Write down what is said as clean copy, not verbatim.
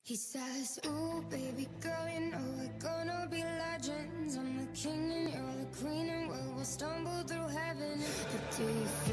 He says, ooh, baby girl, you know we're gonna be legends. I'm the king and you're the queen, and we'll stumble through heaven. But do you